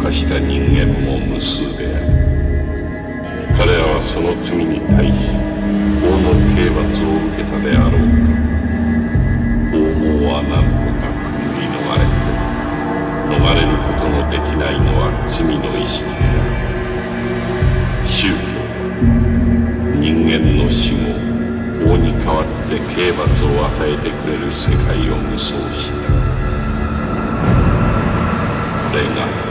犯した人間も無数である。彼らはその罪に対し法の刑罰を受けたであろうか。王毛は何とかくぐり逃れて、逃れることのできないのは罪の意識である。宗教は人間の死後、法に代わって刑罰を与えてくれる世界を無双した。これが